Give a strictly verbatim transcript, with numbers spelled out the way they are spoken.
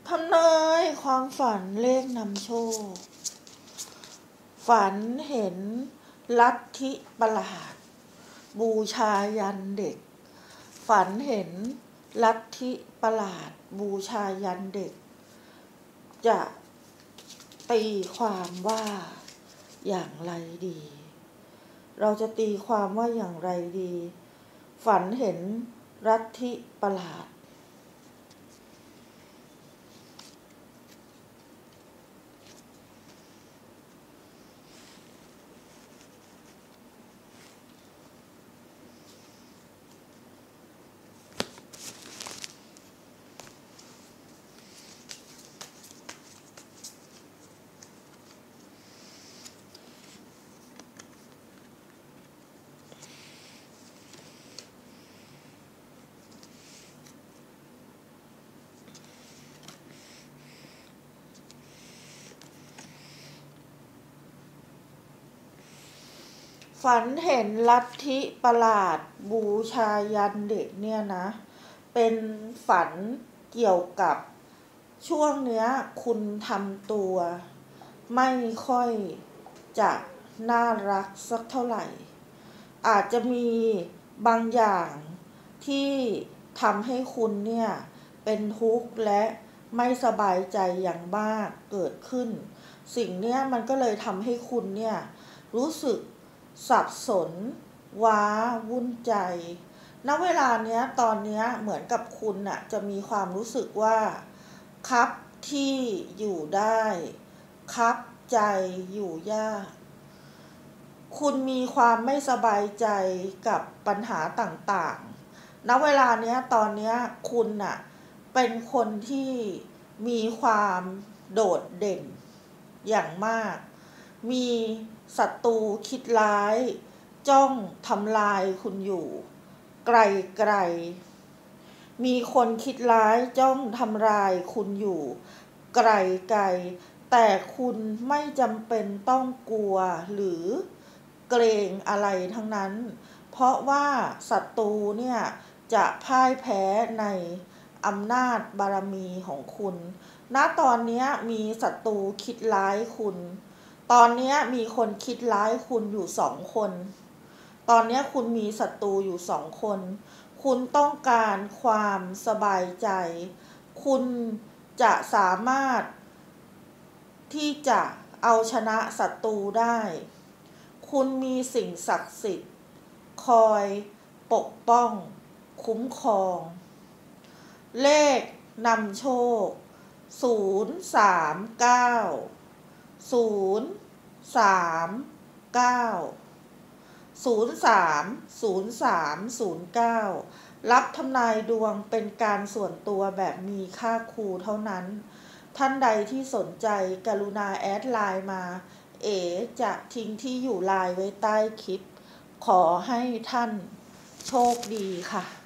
ทำนายความฝันเลขนำโชคฝันเห็นลัทธิประหลาดบูชายันเด็กฝันเห็นลัทธิประหลาดบูชายันเด็กจะตีความว่าอย่างไรดีเราจะตีความว่าอย่างไรดีฝันเห็นลัทธิประหลาดฝันเห็นลัทธิประหลาดบูชายันเด็กเนี่ยนะเป็นฝันเกี่ยวกับช่วงเนี้ยคุณทำตัวไม่ค่อยจะน่ารักสักเท่าไหร่อาจจะมีบางอย่างที่ทำให้คุณเนี่ยเป็นทุกข์และไม่สบายใจอย่างมากเกิดขึ้นสิ่งเนี้ยมันก็เลยทำให้คุณเนี่ยรู้สึกสับสนว้าวุ่นใจณเวลาเนี้ยตอนเนี้ยเหมือนกับคุณน่ะจะมีความรู้สึกว่าคับที่อยู่ได้คับใจอยู่ยากคุณมีความไม่สบายใจกับปัญหาต่างๆณเวลาเนี้ยตอนเนี้ยคุณน่ะเป็นคนที่มีความโดดเด่นอย่างมากมีศัตรูคิดร้ายจ้องทำลายคุณอยู่ไกลๆมีคนคิดร้ายจ้องทำลายคุณอยู่ไกลๆแต่คุณไม่จำเป็นต้องกลัวหรือเกรงอะไรทั้งนั้นเพราะว่าศัตรูเนี่ยจะพ่ายแพ้ในอำนาจบารมีของคุณณตอนนี้มีศัตรูคิดร้ายคุณตอนนี้มีคนคิดร้ายคุณอยู่สองคนตอนนี้คุณมีศัตรูอยู่สองคนคุณต้องการความสบายใจคุณจะสามารถที่จะเอาชนะศัตรูได้คุณมีสิ่งศักดิ์สิทธิ์คอยปกป้องคุ้มครองเลขนำโชคศูนย์สามเก้าศูนย์สามเก้าศูนย์สามศูนย์สามศูนย์เก้ารับทำนายดวงเป็นการส่วนตัวแบบมีค่าครูเท่านั้นท่านใดที่สนใจกรุณาแอดไลน์มาเอ๋จะทิ้งที่อยู่ไลน์ไว้ใต้คลิปขอให้ท่านโชคดีค่ะ